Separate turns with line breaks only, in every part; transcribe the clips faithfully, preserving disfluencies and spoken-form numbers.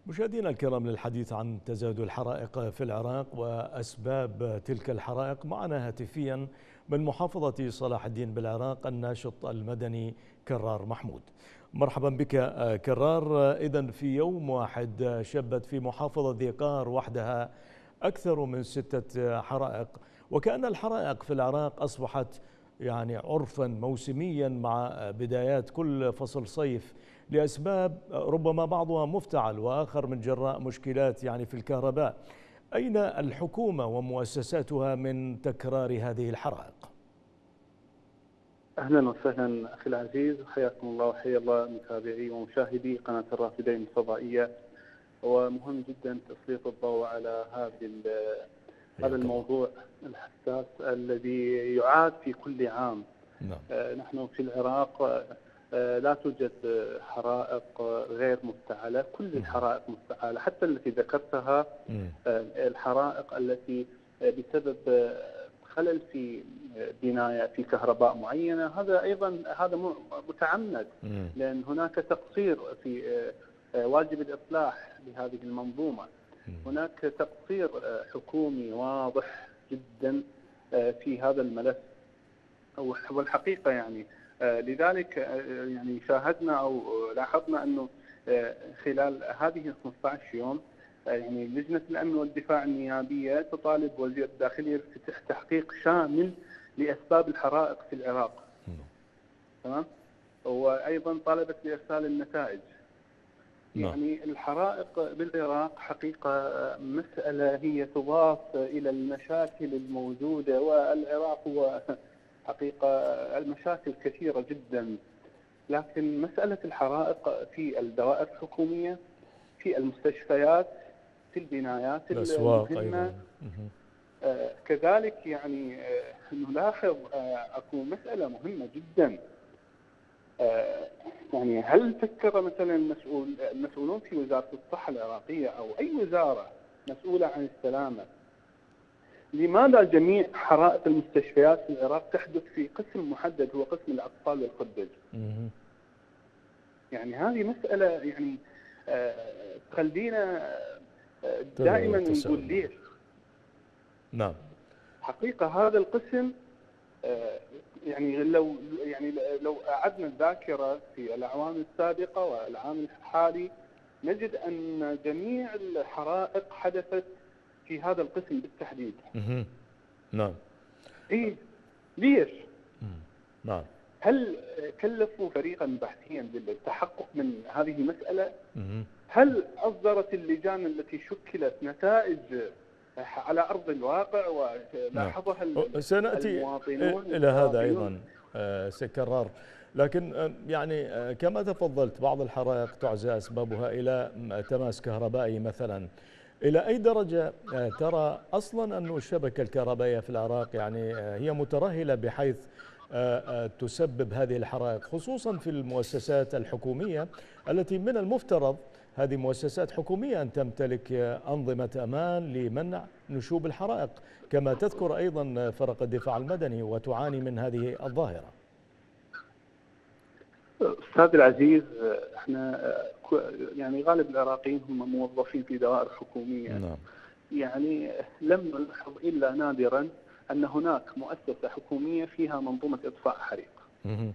مشاهدينا الكرام، للحديث عن تزايد الحرائق في العراق وأسباب تلك الحرائق معنا هاتفيا من محافظة صلاح الدين بالعراق الناشط المدني كرار محمود. مرحبا بك كرار. إذن في يوم واحد شبت في محافظة ذي قار وحدها أكثر من ستة حرائق، وكأن الحرائق في العراق أصبحت يعني عرفا موسميا مع بدايات كل فصل صيف لأسباب ربما بعضها مفتعل وآخر من جراء مشكلات يعني في الكهرباء. أين الحكومة ومؤسساتها من تكرار هذه الحرائق؟
أهلا وسهلا أخي العزيز، حياكم الله وحيا الله متابعي ومشاهدي قناة الرافدين الفضائية. ومهم جدا تسليط الضوء على هذه هذا الموضوع الحساس الذي يعاد في كل عام. نعم. آه نحن في العراق آه لا توجد حرائق غير مفتعلة، كل الحرائق مفتعلة، حتى التي ذكرتها آه الحرائق التي بسبب خلل في بناية في كهرباء معينة، هذا أيضا هذا متعمد، لأن هناك تقصير في واجب الإصلاح لهذه المنظومة. هناك تقصير حكومي واضح جدا في هذا الملف، والحقيقة يعني لذلك يعني شاهدنا أو لاحظنا أنه خلال هذه خمسة عشر يوم يعني لجنة الأمن والدفاع النيابية تطالب وزير الداخلية بفتح تحقيق شامل لأسباب الحرائق في العراق. تمام. وأيضا طالبت بإرسال النتائج. يعني الحرائق بالعراق حقيقة مسألة هي تضاف إلى المشاكل الموجودة، والعراق هو حقيقة المشاكل كثيرة جدا، لكن مسألة الحرائق في الدوائر الحكومية، في المستشفيات، في البنايات المهمة، آه كذلك يعني آه نلاحظ آه أكو مسألة مهمة جدا. آه يعني هل فكر مثلا المسؤول المسؤولون في وزارة الصحة العراقية أو أي وزارة مسؤولة عن السلامة، لماذا جميع حرائق المستشفيات في العراق تحدث في قسم محدد هو قسم الأطفال والخدج؟ يعني هذه مسألة يعني آه تخلينا آه دائما نقول ليش.
نعم.
حقيقة هذا القسم آه يعني لو يعني لو أعدنا الذاكرة في الأعوام السابقة والعام الحالي نجد أن جميع الحرائق حدثت في هذا القسم بالتحديد.
نعم.
إيه ليش؟
نعم.
هل كلفوا فريقا بحثيا للتحقق من هذه المسألة؟ هل أصدرت اللجان التي شكلت نتائج على أرض الواقع ولاحظها
نعم. سنأتي
المواطنون
إلى هذا أيضا سكرار، لكن يعني كما تفضلت بعض الحرائق تعزى أسبابها إلى تماس كهربائي مثلا. إلى أي درجة ترى أصلا أن الشبكة الكهربائية في العراق يعني هي مترهلة بحيث تسبب هذه الحرائق، خصوصا في المؤسسات الحكومية التي من المفترض هذه مؤسسات حكومية أن تمتلك أنظمة أمان لمنع نشوب الحرائق، كما تذكر أيضا فرق الدفاع المدني وتعاني من هذه الظاهرة.
أستاذ العزيز، احنا يعني غالب العراقيين هم موظفين في دوائر حكومية.
نعم.
يعني لم نلاحظ إلا نادرا أن هناك مؤسسة حكومية فيها منظومة إطفاء حريق.
مه.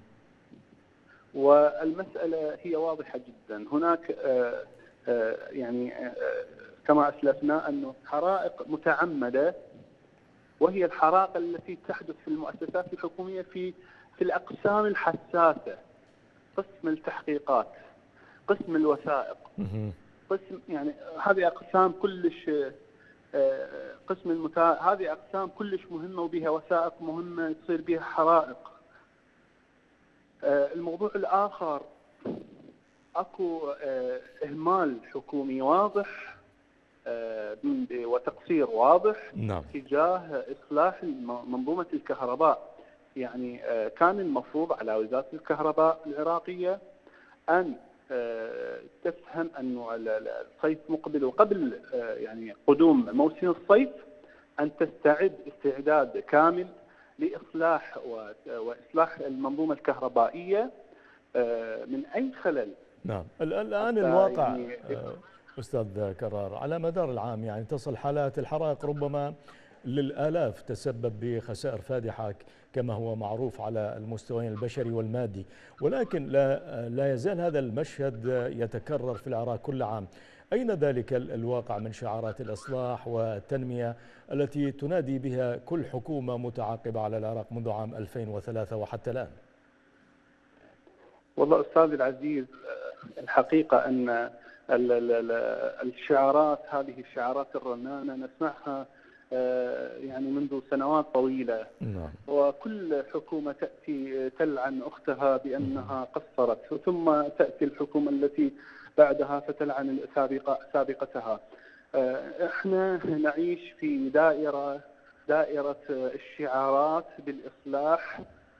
والمسألة هي واضحة جدا. هناك آآ آآ يعني آآ كما أسلفنا أنه حرائق متعمدة، وهي الحرائق التي تحدث في المؤسسات الحكومية في في الأقسام الحساسة، قسم التحقيقات، قسم الوثائق، قسم يعني هذه أقسام كلش قسم المتا هذه أقسام كلش مهمة وبها وثائق مهمة تصير بها حرائق. الموضوع الآخر أكو إهمال حكومي واضح وتقصير واضح.
نعم.
تجاه إصلاح منظومة الكهرباء. يعني كان المفروض على وزارة الكهرباء العراقية أن تفهم أنه الصيف مقبل، وقبل يعني قدوم موسم الصيف أن تستعد استعداد كامل لإصلاح وإصلاح المنظومة الكهربائية من أي خلل.
نعم. الآن الواقع
يعني
أستاذ كرار، على مدار العام يعني تصل حالات الحرائق ربما للآلاف، تسبب بخسائر فادحة كما هو معروف على المستويين البشري والمادي، ولكن لا لا يزال هذا المشهد يتكرر في العراق كل عام. أين ذلك الواقع من شعارات الإصلاح والتنمية التي تنادي بها كل حكومة متعاقبة على العراق منذ عام ألفين وثلاثة وحتى الآن؟
والله أستاذ العزيز، الحقيقة أن الشعارات هذه الشعارات الرنانة نسمعها يعني منذ سنوات طويلة. نعم. وكل حكومة تأتي تلعن أختها بأنها قصرت، ثم تأتي الحكومة التي بعدها فتلعن سابقتها. احنا نعيش في دائرة دائرة الشعارات بالإصلاح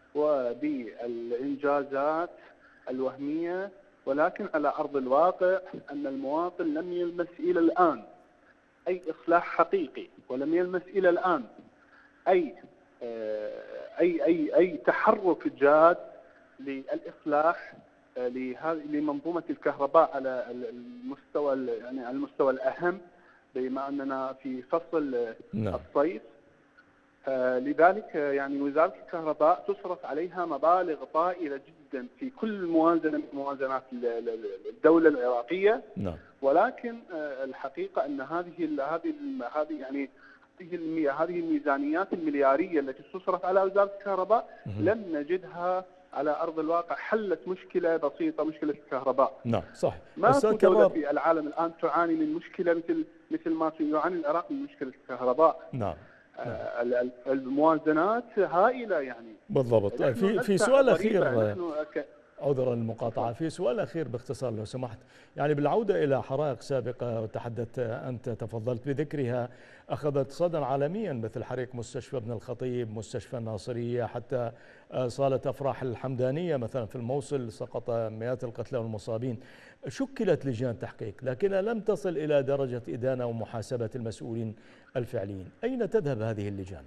وبالإنجازات الوهمية، ولكن على أرض الواقع أن المواطن لم يلمس إلى الآن أي إصلاح حقيقي، ولم يلمس إلى الآن أي أي أي أي تحرك جاد للإصلاح لمنظومة الكهرباء على المستوى يعني على المستوى الأهم، بما أننا في فصل نعم. الصيف. لذلك يعني وزارة الكهرباء تصرف عليها مبالغ طائلة جدا في كل موازنة من موازنات الدولة العراقية. نعم. ولكن الحقيقة أن هذه هذه هذه يعني هذه الميزانيات المليارية التي تصرف على وزارة الكهرباء لم نجدها على أرض الواقع حلت مشكلة بسيطة، مشكلة الكهرباء.
نعم صح.
ما في دولة في العالم الآن تعاني من مشكلة مثل مثل ما يعاني العراق من مشكلة الكهرباء.
نعم.
آه الموازنات هائلة يعني.
بالضبط. في في سؤال أخير، عذرا المقاطعة، في سؤال أخير باختصار لو سمحت، يعني بالعودة إلى حرائق سابقة وتحدثت أنت تفضلت بذكرها أخذت صدى عالميا، مثل حريق مستشفى ابن الخطيب، مستشفى الناصرية، حتى صالة أفراح الحمدانية مثلا في الموصل سقط مئات القتلى والمصابين. شكلت لجان تحقيق لكنها لم تصل إلى درجة إدانة ومحاسبة المسؤولين الفعليين. أين تذهب هذه اللجان؟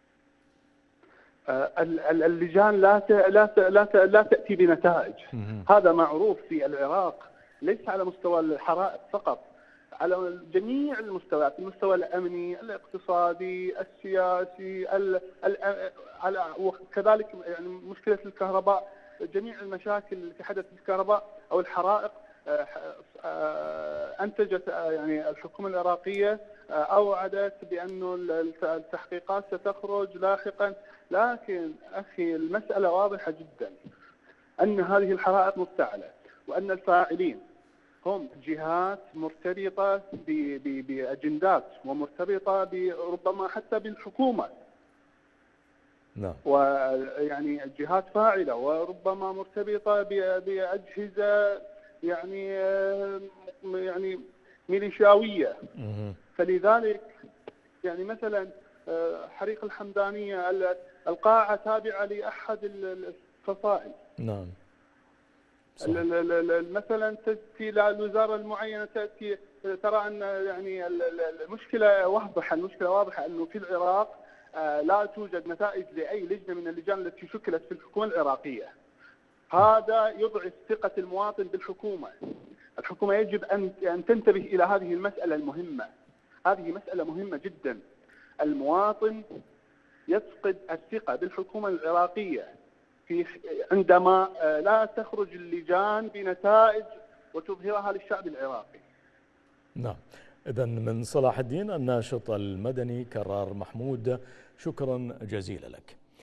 اللجان لا لا لا لا تأتي بنتائج. هذا معروف في العراق، ليس على مستوى الحرائق فقط، على جميع المستويات، المستوى الأمني، الاقتصادي، السياسي، ال على وكذلك يعني مشكلة الكهرباء، جميع المشاكل التي حدثت في الكهرباء أو الحرائق أنتجت يعني الحكومة العراقية أوعدت بأنه التحقيقات ستخرج لاحقا، لكن أخي المسألة واضحة جدا أن هذه الحرائق مفتعلة، وأن الفاعلين هم جهات مرتبطة بأجندات ومرتبطة ربما حتى بالحكومة.
نعم.
ويعني جهات فاعلة وربما مرتبطة بأجهزة يعني يعني ميليشياوية. فلذلك يعني مثلا حريق الحمدانية القاعة تابعة لأحد الفصائل.
نعم.
مثلا تأتي للوزارة المعينة تأتي ترى أن يعني المشكلة واضحة، المشكلة واضحة أنه في العراق لا توجد نتائج لأي لجنة من اللجان التي شكلت في الحكومة العراقية. هذا يضعف ثقة المواطن بالحكومة. الحكومة يجب أن أن تنتبه إلى هذه المسألة المهمة. هذه مسألة مهمة جدا. المواطن يفقد الثقة بالحكومة العراقية في عندما لا تخرج اللجان بنتائج وتظهرها للشعب العراقي.
نعم. إذن من صلاح الدين الناشط المدني كرار محمود، شكرا جزيلا لك.